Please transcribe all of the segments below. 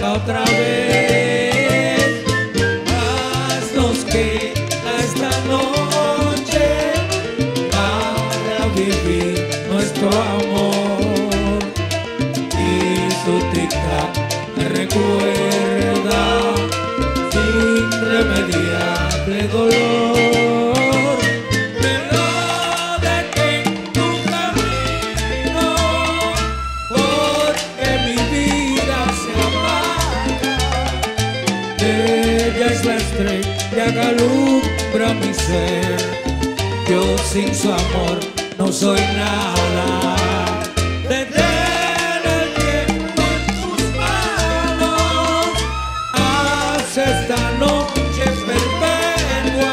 esta otra vez. Más nos queda esta noche para vivir nuestro amor. Y tu tic-tac me recuerda sin irremediable dolor. Ella es la estrella que alumbra mi ser. Yo sin su amor no soy nada. Detén el tiempo en tus manos. Haz esta noche perpetua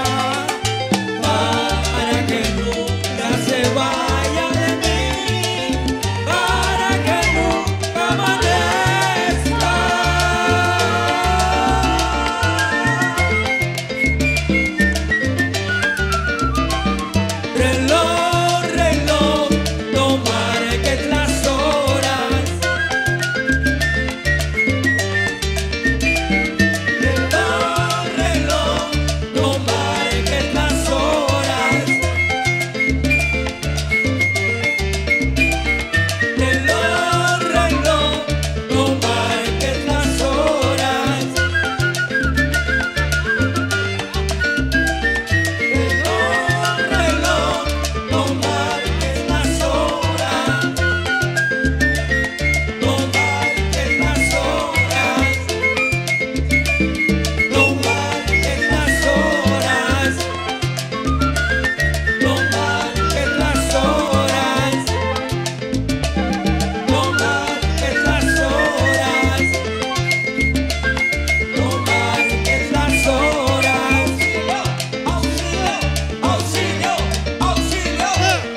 para que nunca se vaya de mí, para que nunca amanezca. Reloj, reloj, no marques las horas. Reloj, reloj, no marques las horas. Reloj, reloj, no marques las horas. Reloj, reloj, no marques las horas. No marques las horas. No marques las horas. No marques las horas. No marques las horas. No marques las horas. Auxilio, auxilio, auxilio.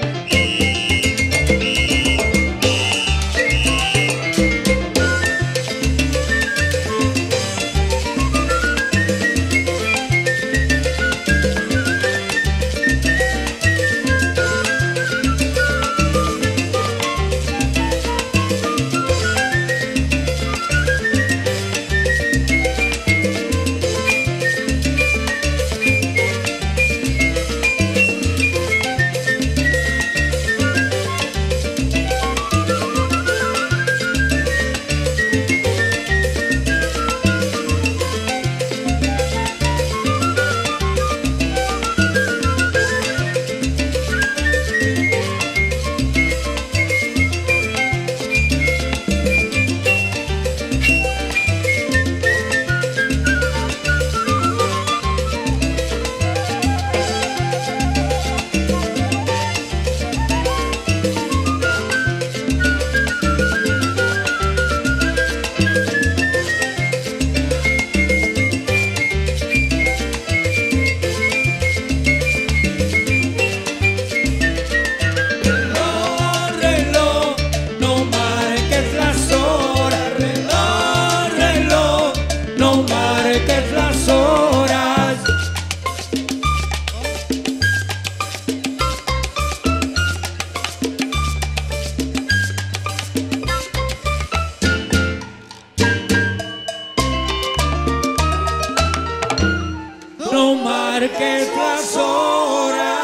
Reloj, reloj, no marques las horas. Reloj, reloj, no marques las horas. No marques las horas.